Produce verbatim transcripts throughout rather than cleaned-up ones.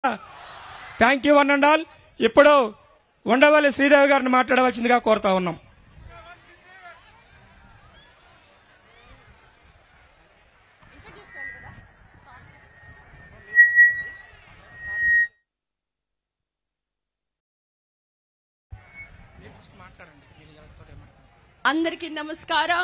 Thank you one and all. ఇప్పుడు ఉండవల్లి శ్రీదేవి గారిని మాట్లాడవలసిందిగా కోరుతా ఉన్నాం. అందరికీ నమస్కారం.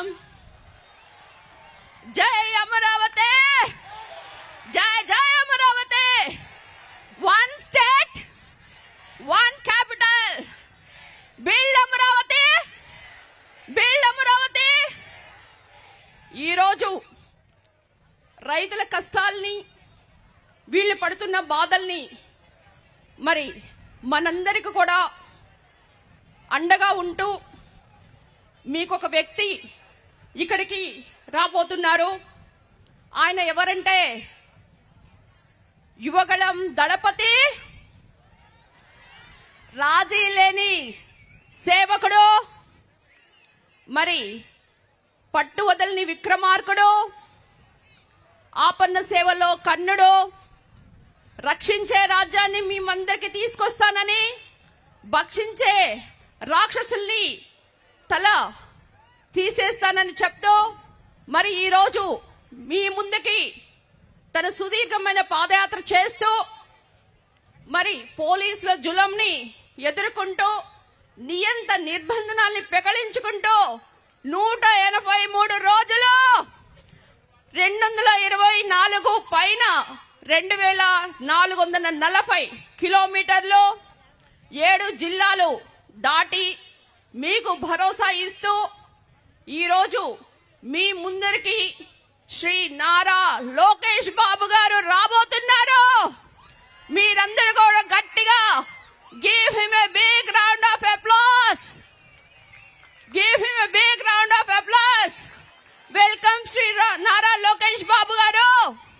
జై అమరావతి, జై జై Amaravati. One state one capital. Build Amaravati, build Amaravati. ఈరోజు రైతుల కష్టాల్ని, వీళ్ళు పడుతున్న బాధల్ని మరి మనందరికి కూడా అండగా ఉంటూ మీకు ఒక వ్యక్తి ఇక్కడికి రాబోతున్నారు. ఆయన ఎవరంటే యువగళం దళపతి, రాజీ లేని సేవకుడు, మరి పట్టు వదలని విక్రమార్కుడు, ఆపన్న సేవలో కన్నుడు, రక్షించే రాజ్యాన్ని మేమందరికి తీసుకొస్తానని భక్షించే రాక్షసుల్ని తల తీసేస్తానని చెప్తూ మరి ఈరోజు మీ ముందుకి తన సుదీర్ఘమైన పాదయాత్ర చేస్తూ మరి పోలీసుల జులంని ఎదుర్కొంటూ నియంత నిర్బంధనాల్ని పెకలించుకుంటూ నూట ఎనభై మూడు రోజులు రెండు వందల ఇరవై నాలుగు పైన రెండు వేల నాలుగు వందల నలభై కిలోమీటర్లు ఏడు జిల్లాలు దాటి మీకు భరోసా ఇస్తూ ఈరోజు మీ ముందరికి శ్రీ నారా లోకేష్ బాబు గారు రాబోతున్నారు. మీరందరూ కూడా గట్టిగా give him a big round of applause, give him a big round of applause. Welcome Shri Nara Lokesh Babu గారు.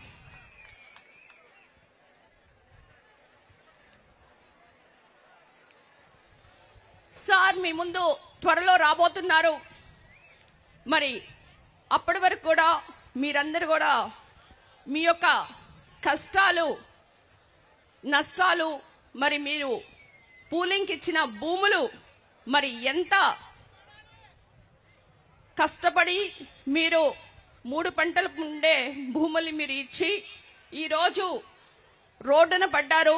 సార్ మీ ముందు త్వరలో రాబోతున్నారు. మరి అప్పటి వరకు కూడా మీరందరూ కూడా మీ యొక్క కష్టాలు, నష్టాలు, మరి మీరు పూలింగ్కి ఇచ్చిన భూములు, మరి ఎంత కష్టపడి మీరు మూడు పంటలు ఉండే భూములు మీరు ఇచ్చి ఈరోజు రోడ్డున పడ్డారు.